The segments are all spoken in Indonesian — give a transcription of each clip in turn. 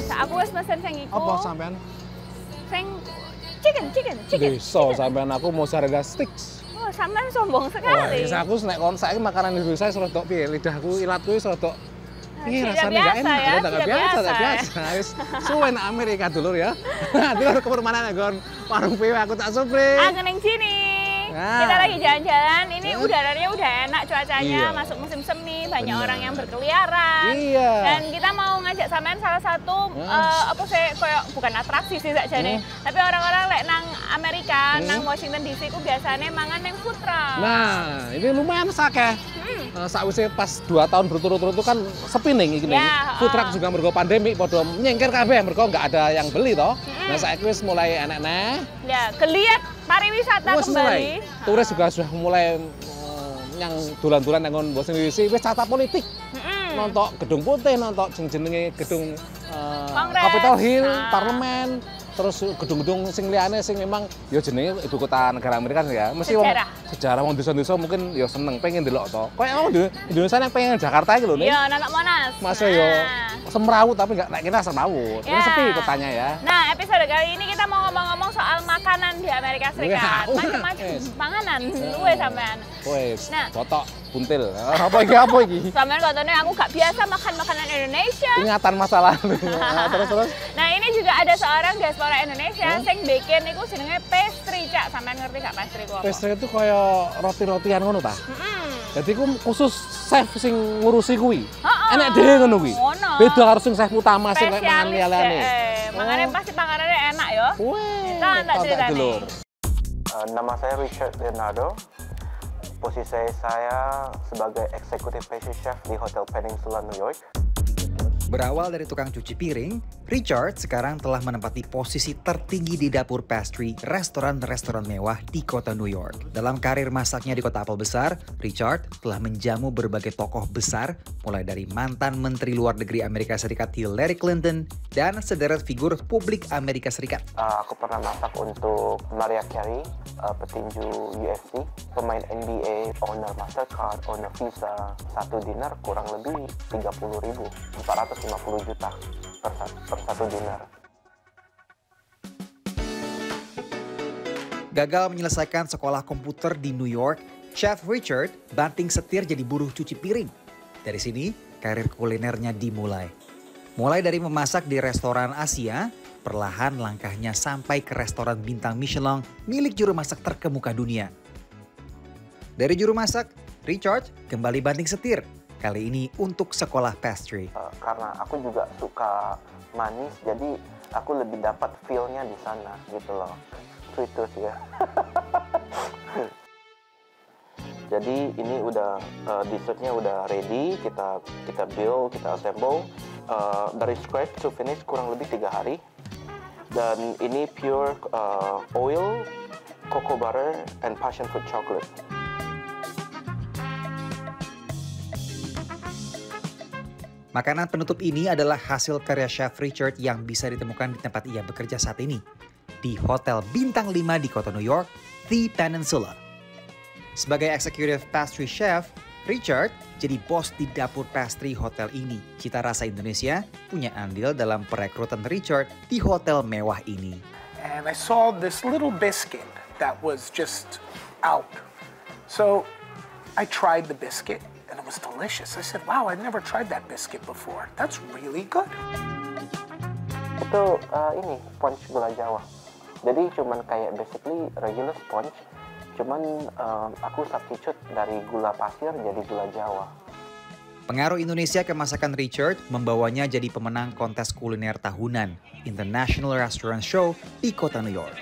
Aku wis mesen sing iku. Apa sampean? Sing chicken. Bisa sampean, aku mau mozzarella sticks. Oh, sampean sombong sekali. Wah, aku nek kon saiki makanan Indonesia wis rodok piye? Lidahku, ilatku wis rodok piye rasane biasa gak enak, ya, tak tidak biasa, tak biasa, biasa. Wis suwe nang Amerika dulur ya. Dulur kemur mana gon warung PW aku tak supri. Aku ning sini. Nah. Kita lagi jalan-jalan, ini udaranya udah enak cuacanya, Iya. masuk musim semi, banyak Bener. orang yang berkeliaran. Iya. Dan kita mau ngajak sampean salah satu apa sih kayak bukan atraksi sih sakjane, tapi orang-orang lek nang Amerika, nang Washington DC ku biasanya mangan yang food truck. Nah, ini lumayan sakeh. Sakwise pas 2 tahun berturut-turut itu kan sepi nih iki. Ya, Food truck juga mergo pandemi padha nyengker kabeh mergo nggak ada yang beli toh. Nah, saiki wis mulai enek-enek. Ya, geliat pariwisata Wis mulai. kembali. Turis juga sudah mulai yang dolan-dolan nang Washington DC wis carta politik. Nonton Gedung Putih, nonton jenenge gedung Kongres. Capitol Hill, Nah. Parlemen, terus gedung-gedung sing liyane sing memang ya jenenge ibu kota negara Amerika ya. Mesti Sejarah. sejarah wong desa-desa mungkin ya seneng pengen delok to. Kayak wong Indonesia yang pengen Jakarta iki lho nih. Iya, nonton Monas. Masa yo semrawut tapi nggak kita semrawut. Ini Ya. sepi kotanya ya. Nah, episode kali ini kita mau ngomong-ngomong soal makanan di Amerika Serikat. Wah, Macam-macam wes. panganan, luwe sampean. Wes, Nah. botok, buntil. Apa iki? Sampean katanya aku gak biasa makan makanan Indonesia. Ingatan masa lalu. Terus. Nah, ini juga ada seorang diaspora Indonesia sing bikin iku jenenge pastry, Cak. Sampean ngerti gak pastry ku apa? Pastry itu kayak roti-rotian ngono ta? Mm-mm. Jadi ku khusus chef sing ngurusi kuwi. Heeh. Enek dhewe ngono kuwi. Ngono. Beda karo sing chef utama sing kayak mangan Spesialis liyane. Makanya pasti panganannya enak ya. Wih, Nah, tak ceritanya. dulur. Nama saya Richard Leonardo. Posisi saya sebagai Executive Pastry Chef di Hotel Peninsula New York. Berawal dari tukang cuci piring, Richard sekarang telah menempati posisi tertinggi di dapur pastry restoran-restoran mewah di kota New York. Dalam karir masaknya di kota apel besar, Richard telah menjamu berbagai tokoh besar, mulai dari mantan Menteri Luar Negeri Amerika Serikat Hillary Clinton dan sederet figur publik Amerika Serikat. Aku pernah masak untuk Mariah Carey, petinju UFC, pemain NBA, owner Mastercard, owner Visa. Satu dinner kurang lebih 30.000, 450 juta per satu dinner. Gagal menyelesaikan sekolah komputer di New York, Chef Richard banting setir jadi buruh cuci piring. Dari sini, karir kulinernya dimulai. Mulai dari memasak di restoran Asia, perlahan langkahnya sampai ke restoran bintang Michelin milik juru masak terkemuka dunia. Dari juru masak, Richard kembali banting setir. Kali ini untuk sekolah pastry. Karena aku juga suka manis, jadi aku lebih dapat feel-nya di sana gitu loh. Sweet tooth ya. Jadi ini udah dessertnya udah ready, kita build, kita assemble dari scratch to finish kurang lebih 3 hari. Dan ini pure oil, cocoa butter, and passion fruit chocolate. Makanan penutup ini adalah hasil karya Chef Richard yang bisa ditemukan di tempat ia bekerja saat ini, di Hotel Bintang 5 di kota New York, The Peninsula. Sebagai Executive Pastry Chef, Richard jadi bos di dapur pastry hotel ini. Cita rasa Indonesia punya andil dalam perekrutan Richard di hotel mewah ini. And I saw this little biscuit that was just out. So I tried the biscuit and it was delicious. I said, wow, I've never tried that biscuit before. That's really good. Itu ini sponge gula Jawa. Jadi cuman kayak basically regular sponge, cuman aku substitute dari gula pasir jadi gula Jawa. Pengaruh Indonesia ke masakan Richard membawanya jadi pemenang kontes kuliner tahunan International Restaurant Show di kota New York.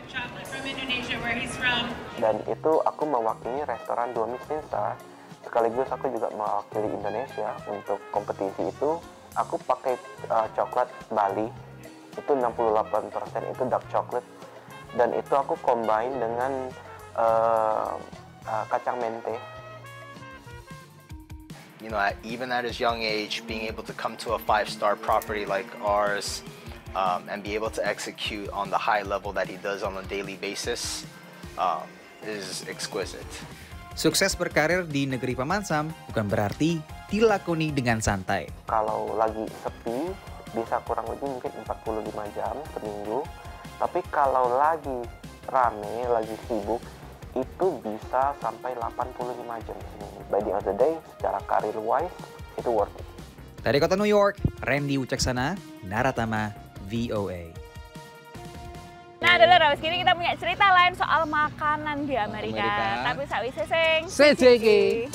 Dan itu aku mewakili restoran 2 Michelin star, sekaligus aku juga mewakili Indonesia untuk kompetisi itu. Aku pakai coklat Bali, itu 68% itu dark chocolate, dan itu aku combine dengan kacang mente. You know, even at his young age, being able to come to a 5-star property like ours and be able to execute on the high level that he does on a daily basis is exquisite. Sukses berkarir di negeri Pemansam bukan berarti dilakoni dengan santai. Kalau lagi sepi, bisa kurang lebih mungkin 45 jam seminggu. Tapi kalau lagi rame, lagi sibuk, itu bisa sampai 85 jam seminggu. By the end of the day, secara career wise, itu worth it. Dari kota New York, Randy Wucaksana, Naratama, VOA. Nah, dulu kini kita punya cerita lain soal makanan di Amerika. Tapi sakwise sing sejeki.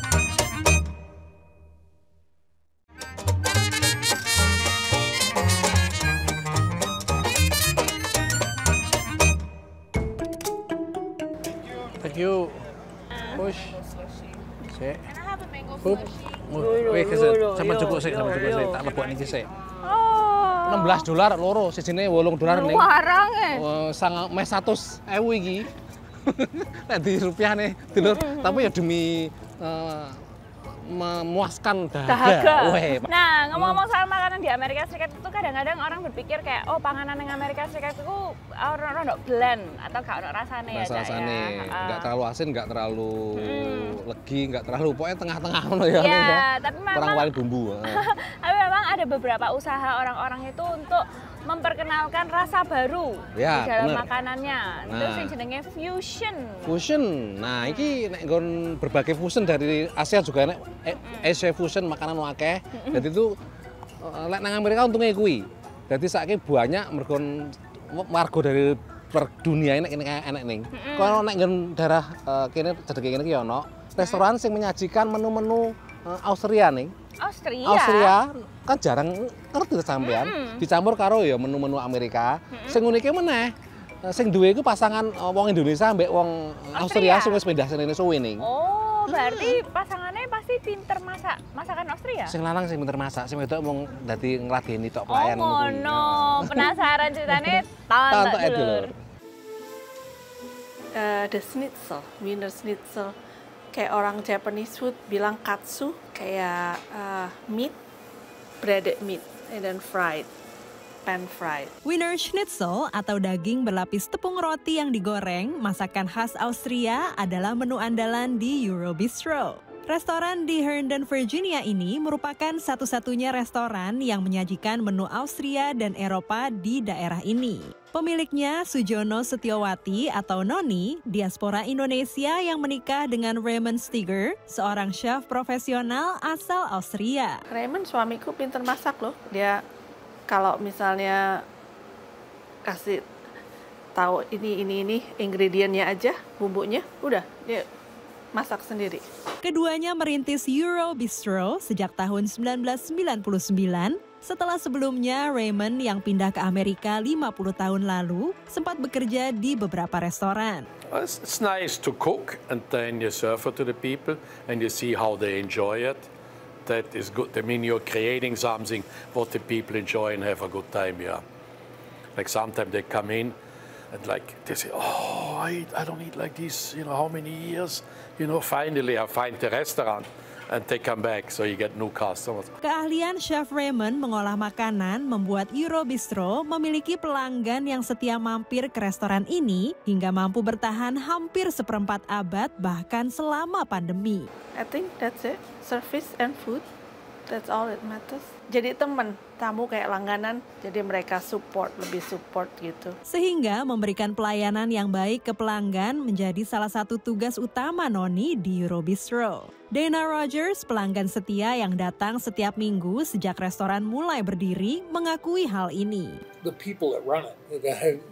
Thank you. Push. Sik. Hup. Wih, sama cukup sih, tak lebok niki sih. Oh. $16 loro, sijine $8 ning. Warang Sang meh 100.000 iki. Nek di rupiah nih, dulur. Tapi ya demi memuaskan dahaga. Nah, ngomong-ngomong soal makanan di Amerika Serikat itu kadang-kadang orang berpikir kayak, oh panganan yang Amerika Serikat itu orang blend atau gak ono rasane ya, Cak ya. Nggak terlalu asin, nggak terlalu legi, nggak terlalu pokoknya tengah-tengah ngono ya. Iya, tapi memang kurang paling bumbu. Tapi memang ada beberapa usaha orang-orang itu untuk memperkenalkan rasa baru di dalam makanannya. Terus yang jenenge fusion. Fusion. Nah, iki nek nggon berbagai fusion dari Asia juga nek Asia fusion makanan akeh. Jadi itu lek nang Amerika untungnya kuwi. Jadi saiki banyak mergon warga dari per dunia ini enek ning. Kalau nek nggon daerah kene cedeke kene iki ono restoran sing menyajikan menu-menu Austria ning. Austria kan jarang ngerti sampean dicampur karo ya menu-menu Amerika. Sing unike meneh sing duwe iku pasangan wong Indonesia mbek wong Austria sing wis pindah sene suwe ning. Oh, berarti pasangannya pasti pinter masak masakan Austria. Sing lanang sing pinter masak, sing wedok mung dadi ngladeni tok pelayan ngono. Oh, ngono. Penasaran ceritane tonton dulur. The schnitzel, Wiener Schnitzel. Kayak orang Japanese food bilang katsu, kayak meat, breaded meat, and then fried, pan fried. Wiener Schnitzel atau daging berlapis tepung roti yang digoreng, masakan khas Austria adalah menu andalan di Eurobistro. Restoran di Herndon, Virginia ini merupakan satu-satunya restoran yang menyajikan menu Austria dan Eropa di daerah ini. Pemiliknya Sujono Setiawati atau Noni, diaspora Indonesia yang menikah dengan Raymond Stiger, seorang chef profesional asal Austria. Raymond suamiku pinter masak loh. Dia kalau misalnya kasih tahu ini ingredientnya aja, bumbunya, udah dia masak sendiri. Keduanya merintis Eurobistro sejak tahun 1999. Setelah sebelumnya Raymond yang pindah ke Amerika 50 tahun lalu sempat bekerja di beberapa restoran. It's nice to cook and then you serve it to the people and you see how they enjoy it. That is good. I mean, you're creating something what the people enjoy and have a good time, yeah. Like sometimes they come in and like they say, oh, I don't eat like this, how many years? Finally I find the restaurant. And they come back, so you get new customers. Keahlian Chef Raymond mengolah makanan membuat Eurobistro memiliki pelanggan yang setia mampir ke restoran ini hingga mampu bertahan hampir seperempat abad bahkan selama pandemi. I think that's it. Service and food, that's all it matters. Jadi teman, tamu kayak langganan, jadi mereka lebih support gitu. Sehingga memberikan pelayanan yang baik ke pelanggan menjadi salah satu tugas utama Noni di Eurobistro. Dana Rogers, pelanggan setia yang datang setiap minggu sejak restoran mulai berdiri, mengakui hal ini. The people that run it,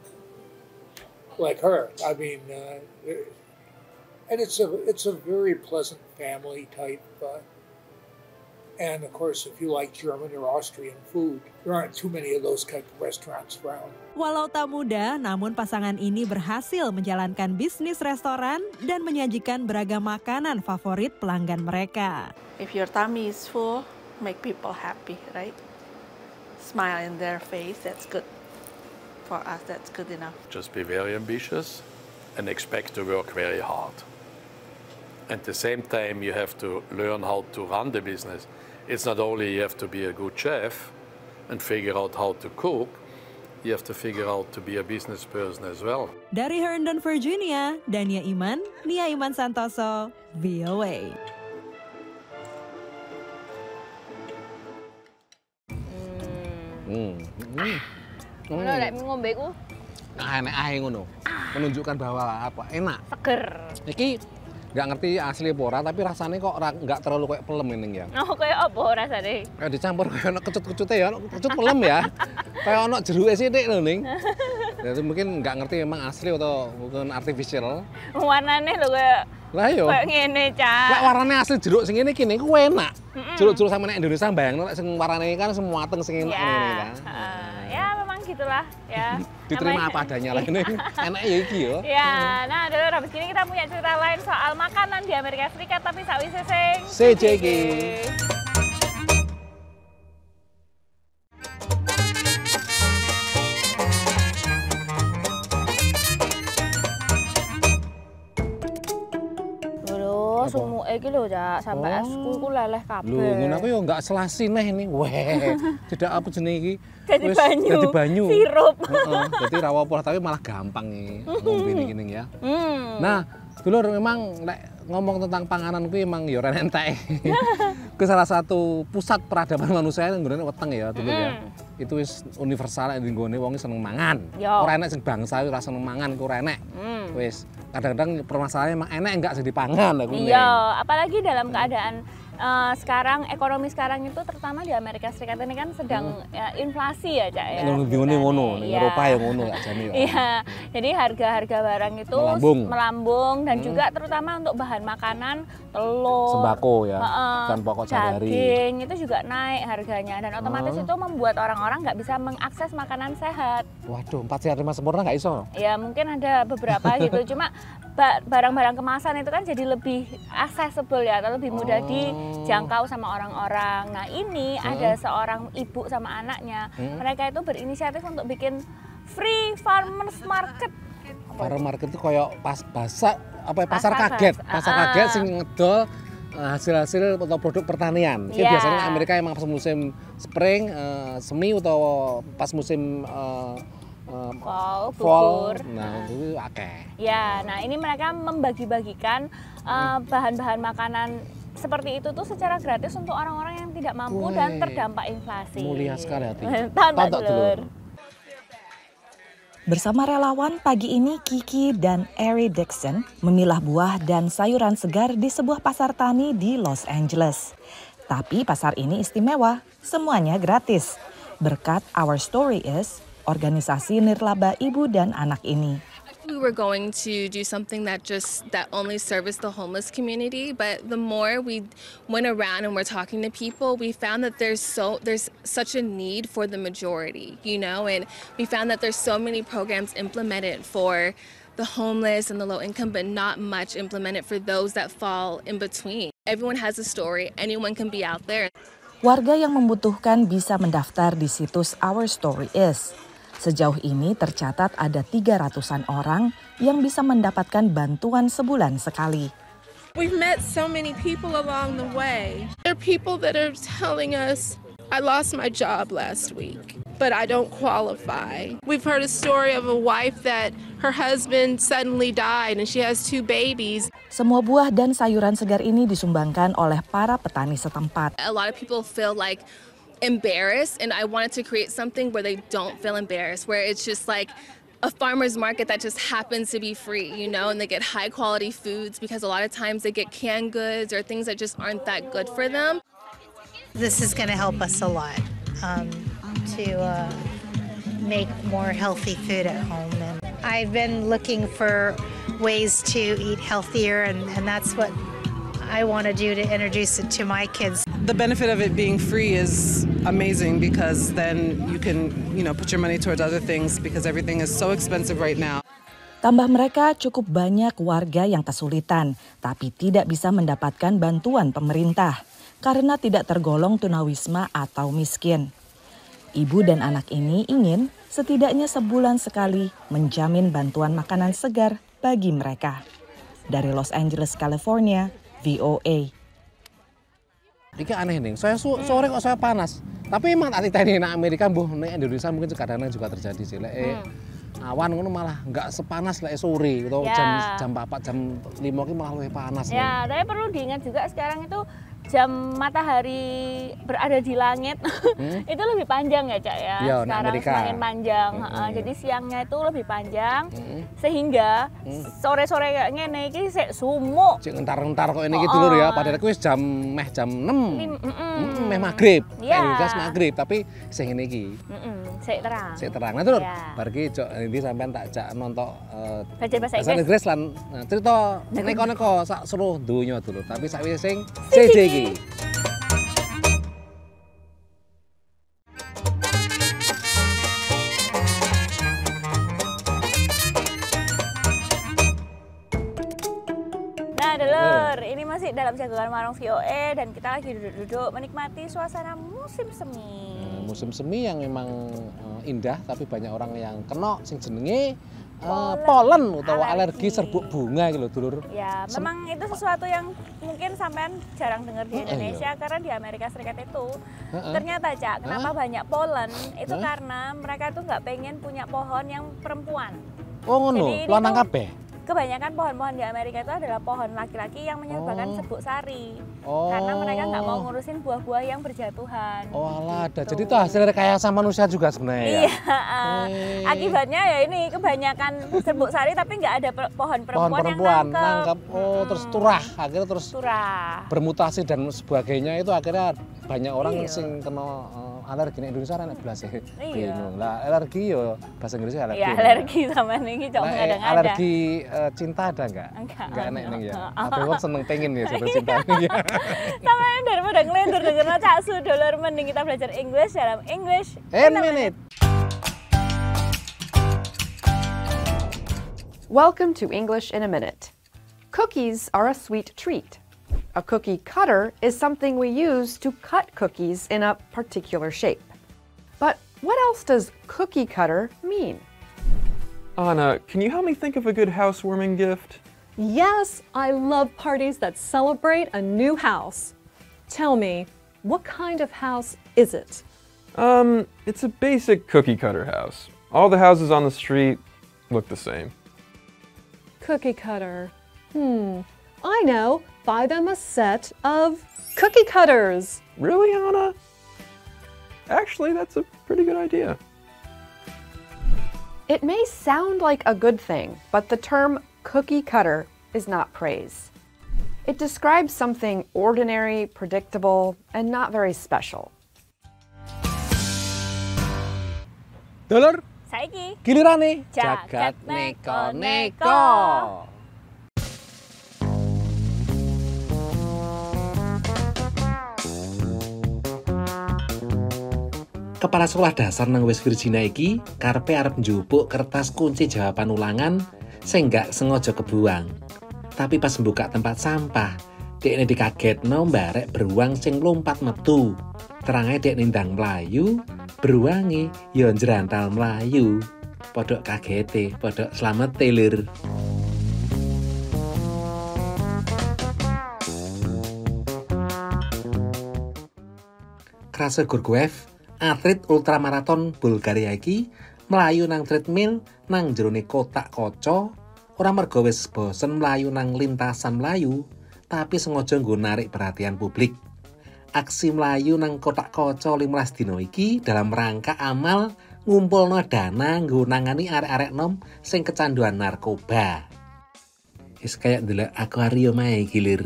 like her, I mean, and it's a very pleasant family type. And of course, if you like German or Austrian food, there aren't too many of those kind of restaurants around. Walau tak mudah, namun pasangan ini berhasil menjalankan bisnis restoran dan menyajikan beragam makanan favorit pelanggan mereka. If your tummy is full, make people happy, right? Smile in their face, that's good. For us, that's good enough. Just be very ambitious and expect to work very hard. At the same time, you have to learn how to run the business. It's not only you have to be a good chef and figure out how to cook, you have to figure out to be a business person as well. Dari Herndon, Virginia, Dania Iman, Nia Iman Santoso, VOA. Ngono lek ngombe ku enak ae ngono. Menunjukkan bahwa apa? Enak. seger. Iki nggak ngerti asli apa ora, tapi rasanya kok nggak terlalu kayak pelem ini ya. Oh, kayak apa rasane? Kayak dicampur kayak ono kecut-kecute ya, ono kecut pelem ya. Kayak ono jeruke sithik lho ning. Jadi mungkin nggak ngerti memang asli atau bukan artificial. Warnane lho kayak Lah yo. kayak ngene, Cak. Lek warnane asli jeruk sing ngene iki niku enak. Jeruk-jeruk sama nek Indonesia bayangno lek sing warnane kan semua mateng sing enak ngene kan. Ya memang gitulah ya. Diterima apa adanya lah ini. Enak ya iki yo. Ya, nah dulu habis ini kita punya cerita lain soal makanan di Amerika Serikat tapi sakwise sing CJG. Sumuke iki lho, Cak, sampai esku ku leleh kabeh. Lho, ngono aku yo enggak selasi neh ini. Weh, tidak apa jenenge iki. Jadi banyu. Jadi banyu. Sirup. Heeh, dadi ra apa tapi malah gampang nih ngombe ini ya. Nah, dulur memang nek ngomong tentang panganan kuwi emang yo ora entek. Ku salah satu pusat peradaban manusia yang nggone weteng ya, dulur ya. Itu wis universal nek nggone wong seneng mangan. Ora enek sing bangsa ora seneng mangan ku ora enek. Wis kadang-kadang permasalahannya emang enak enggak sih dipangan aku. Iya, apalagi dalam keadaan sekarang ekonomi sekarang itu terutama di Amerika Serikat ini kan sedang inflasi ya, Cak ya. Ngono, ning Eropa ya ngono ya jane ya. Iya. Jadi harga-harga barang itu melambung dan juga terutama untuk bahan makanan, telur, sembako ya, bahan pokok sehari-hari. Daging itu juga naik harganya dan otomatis itu membuat orang-orang nggak bisa mengakses makanan sehat. Waduh, 4 sehat 5 sempurna nggak iso? Ya mungkin ada beberapa gitu, cuma barang-barang kemasan itu kan jadi lebih accessible ya, atau lebih mudah dijangkau sama orang-orang. Nah ini ada seorang ibu sama anaknya, mereka itu berinisiatif untuk bikin free farmers market. Farmers market itu kayak pasar kaget, pasar kaget sing ngedol hasil-hasil atau produk pertanian. Itu biasanya Amerika emang pas musim spring, semi atau pas musim fall, nah itu akeh. Ya, nah ini mereka membagi-bagikan bahan-bahan makanan seperti itu tuh secara gratis untuk orang-orang yang tidak mampu dan terdampak inflasi. Mulia sekali hati. Tonton dulur. Bersama relawan pagi ini Kiki dan Ari Dixon memilah buah dan sayuran segar di sebuah pasar tani di Los Angeles. Tapi pasar ini istimewa, semuanya gratis. Berkat Our Story Is, organisasi nirlaba ibu dan anak ini. We were going to do something that only serviced the homeless community, but the more we went around and we're talking to people, we found that there's such a need for the majority, you know, and we found that there's so many programs implemented for the homeless and the low income, but not much implemented for those that fall in between. Everyone has a story, anyone can be out there. Warga yang membutuhkan bisa mendaftar di situs Our Story Is. Sejauh ini tercatat ada 300-an orang yang bisa mendapatkan bantuan sebulan sekali. We've met so many people along the way. There are people that are telling us, I lost my job last week, but I don't qualify. We've heard a story of a wife that her husband suddenly died and she has 2 babies. Semua buah dan sayuran segar ini disumbangkan oleh para petani setempat. A lot of people feel like embarrassed, and I wanted to create something where they don't feel embarrassed, where it's just like a farmer's market that just happens to be free, you know, and they get high quality foods because a lot of times they get canned goods or things that just aren't that good for them. This is going to help us a lot to make more healthy food at home. And I've been looking for ways to eat healthier, and that's what I want to do to introduce it to my kids. The benefit of it being free is amazing because then you can, put your money towards other things because everything is so expensive right now. Tambah mereka cukup banyak warga yang kesulitan tapi tidak bisa mendapatkan bantuan pemerintah karena tidak tergolong tunawisma atau miskin. Ibu dan anak ini ingin setidaknya sebulan sekali menjamin bantuan makanan segar bagi mereka. Dari Los Angeles, California, VOA. Iki aneh nih, saya sore kok saya panas. Tapi emang tak titeni nang Amerika mbuh nek Indonesia mungkin kadang-kadang juga terjadi sih. Awan ngono malah nggak sepanas lek sore atau jam 4 jam 5 ki malah lebih panas. Ya, tapi perlu diingat juga sekarang itu jam matahari berada di langit itu lebih panjang ya Cak ya. Iya, Sekarang Amerika. semakin panjang. Jadi siangnya itu lebih panjang sehingga sore-sore kayak ngene iki sik sumuk. Cek entar-entar kok ini gitu lur ya. Padahal aku wis jam 6. Meh maghrib. Iya. Inggris maghrib tapi sing ngene iki. Sik terang. Sik terang. Nah, Lur. Iya. Bar iki jok endi sampean tak jak nonton Belajar bahasa bahasa Inggris. Inggris lan cerita neko-neko sak seluruh donya dulu. Tapi sakwise sing JJ iki. Nah, Dulur, ini masih dalam jagoan warung VOA dan kita lagi duduk-duduk menikmati suasana musim semi. Musim semi yang memang indah tapi banyak orang yang kena sing jenenge polen utawa alergi serbuk bunga gitu Dulur. Ya, memang itu sesuatu yang mungkin sampean jarang dengar di Indonesia karena di Amerika Serikat itu ternyata Cak, kenapa banyak polen itu karena mereka tuh nggak pengen punya pohon yang perempuan. Oh ngono, Jadi ini lanang tuh kabeh. Kebanyakan pohon-pohon di Amerika itu adalah pohon laki-laki yang menyebabkan serbuk sari. Oh. Karena mereka nggak mau ngurusin buah-buah yang berjatuhan. Oh alah, ada. Jadi itu hasil rekayasa manusia juga sebenarnya. Iya. Akibatnya ya ini kebanyakan serbuk sari tapi nggak ada pohon perempuan yang nangkep. Oh, terus turah, akhirnya terus turah. Bermutasi dan sebagainya itu akhirnya banyak orang sing kena alergi di Indonesia enak belas ya. Bingung. Lah alergi yo bahasa Inggrisnya alergi. Iya, alergi sama ini cok kadang-kadang. Alergi cinta ada enggak? Enggak enak nih ya. Apa wong seneng pengen ya jatuh cinta ini ya. Sama daripada ngelindur dengerno Cak Su Dulur, mending kita belajar English dalam English in a minute. Welcome to English in a Minute. Cookies are a sweet treat. A cookie cutter is something we use to cut cookies in a particular shape. But what else does cookie cutter mean? Anna, can you help me think of a good housewarming gift? Yes, I love parties that celebrate a new house. Tell me, what kind of house is it? It's a basic cookie cutter house. All the houses on the street look the same. Cookie cutter. I know. Buy them a set of cookie cutters. Really, Anna? Actually, that's a pretty good idea. It may sound like a good thing, but the term cookie cutter is not praise. It describes something ordinary, predictable, and not very special. Dulur, saiki gilirane jagat neko-neko. Kepala sekolah dasar nang West Virginia iki karepe arep njupuk kertas kunci jawaban ulangan sing gak sengaja kebuang. Tapi pas membuka tempat sampah, dekne dikagetno mbarek beruang sing lompat metu. Terange dekne ndang mlayu, beruange ya njrantal mlayu. Podok kagete, podok slamete lur. Krase Gurguev, atlet ultramaraton Bulgaria iki mlayu nang treadmill nang jerone kotak kaca ora merga wis bosen mlayu nang lintasan mlayu tapi sengaja nggo narik perhatian publik. Aksi mlayu nang kotak kaca 15 dina iki dalam rangka amal ngumpulno dana nggo nangani arek-arek nom sing kecanduan narkoba. Wis kaya ndelok akuarium ae gilir.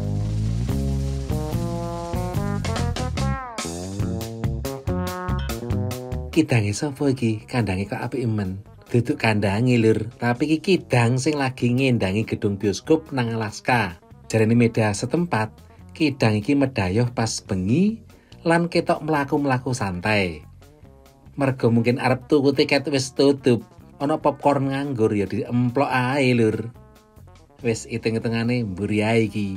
Kidange sapa iki? Kandange kok apik men. Duduk kandange lur, tapi iki kidang sing lagi ngendangi gedung bioskop nang Alaska. Jarene media setempat, kidang iki medayoh pas bengi lan ketok mlaku-mlaku santai. Mergo mungkin arep tuku tiket wis tutup, ana popcorn nganggur ya diemplok ae lur. Wis itung-itungane mburi ae iki.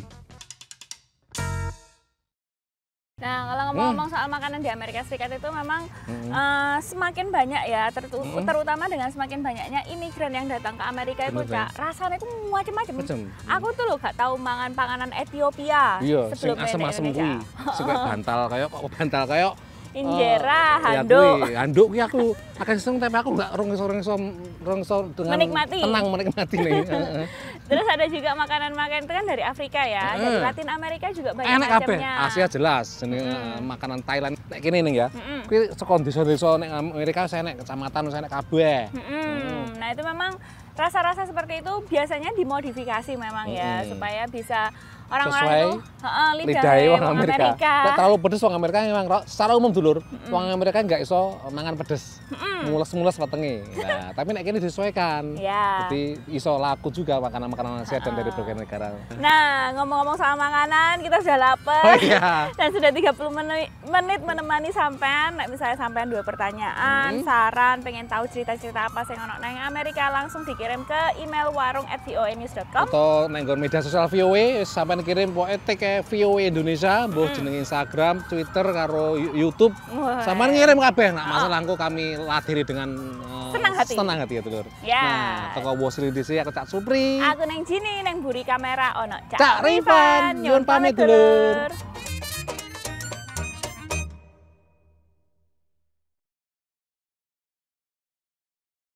Nah, kalau ngomong-ngomong soal makanan di Amerika Serikat itu memang semakin banyak ya, terutama dengan semakin banyaknya imigran yang datang ke Amerika itu, Cak. Rasanya itu macam-macam. Aku tuh loh gak tahu mangan panganan Ethiopia iya, sebelum asem-asem Indonesia. kuwi. Sing bantal kayak Injera, ya handuk. kuwi, handuk kuwi aku akan seneng tapi aku nggak rong iso dengan Menikmati. tenang menikmati nih. Terus ada juga makanan-makanan itu kan dari Afrika ya, dari Latin Amerika juga banyak Enak kabeh. macamnya. Asia jelas, jenenge makanan Thailand nek kene ning ya. Kuwi saka desa-desa ning Amerika saya nek kecamatan saya nek kabeh. Nah, itu memang rasa-rasa seperti itu biasanya dimodifikasi memang ya supaya bisa orang-orang itu lidah wong Amerika. Nek terlalu pedes wong Amerika memang secara umum dulur, wong Amerika nggak iso mangan pedes. Mules-mules wetenge. Nah, tapi nek kene disesuaikan. Jadi iso laku juga makanan-makanan Asia dan dari berbagai negara. Nah, ngomong-ngomong soal makanan, kita sudah lapar. Dan sudah 30 menit menemani sampean. Nek misalnya sampean dua pertanyaan, saran, pengen tahu cerita-cerita apa sing ono nang Amerika, langsung dikirim ke email warung@voanews.com. Atau nang media sosial VOA sampean kirim pokoke tag VOA Indonesia, mbuh jeneng Instagram, Twitter karo YouTube. Sampean ngirim kabeh nak masalah engko kami ladiri dengan senang hati ya dulur. Nah, toko Wosri dhisik aku Cak Supri. Aku neng Jini neng buri kamera ono Cak Rifan. Nyuwun pamit dulur.